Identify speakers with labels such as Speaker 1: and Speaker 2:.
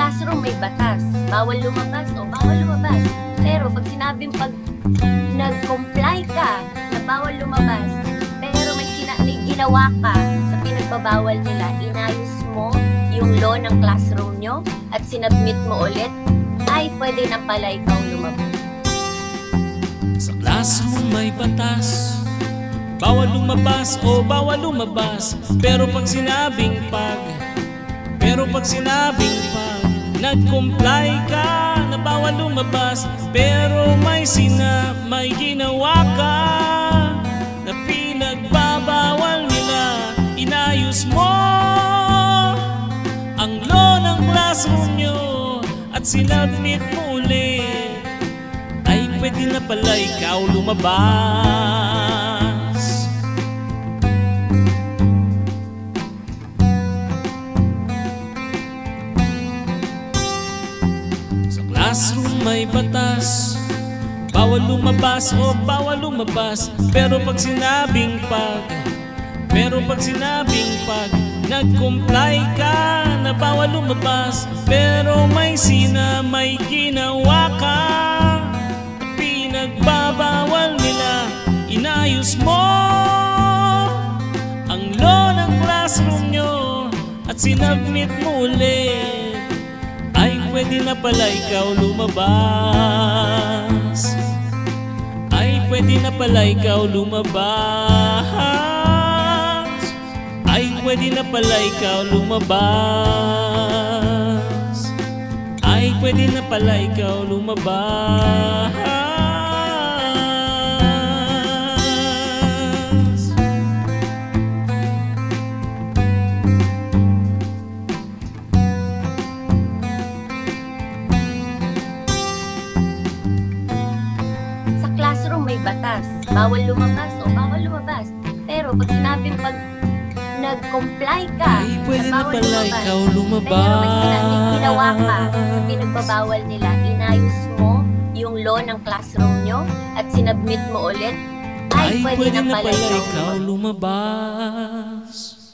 Speaker 1: classroom may batas, bawal lumabas o bawal lumabas. Pero pag sinabing nag-comply ka na bawal lumabas, pero may ginawa ka sa pinagbabawal nila, inayos mo yung law ng classroom nyo at sinubmit mo ulit, ay pwede na pala ikaw lumabas.
Speaker 2: Sa classroom may batas, bawal lumabas o bawal lumabas. Pero pag sinabing nag-comply ka na bawal lumabas, pero may ginawa ka na pinagbabawal nila, inayos mo ang law ng classroom nyo at sinubmit mo ulit, ay pwede na pala ikaw lumabas. Sa classroom may batas, bawal lumabas o bawal lumabas. Pero pag sinabing nag-comply ka na bawal lumabas, pero may ginawa ka na pinagbabawal nila, inayos mo ang law ng classroom nyo at sinubmit mo ulit, ay pwede na pala ikaw lumabas. Ay pwede na pala ikaw lumabas. Ay pwede na pala ikaw lumabas. Ay pwede na pala ikaw lumabas.
Speaker 1: Sa classroom may batas, bawal lumabas o bawal lumabas. Pero pag sinabing nag-comply ka,
Speaker 2: ay pwede na pala ikaw lumabas.
Speaker 1: Pero may ginawa ka sa pinagbabawal nila, inayos mo yung law ng classroom nyo at sinubmit mo ulit, ay pwede na pala ikaw lumabas.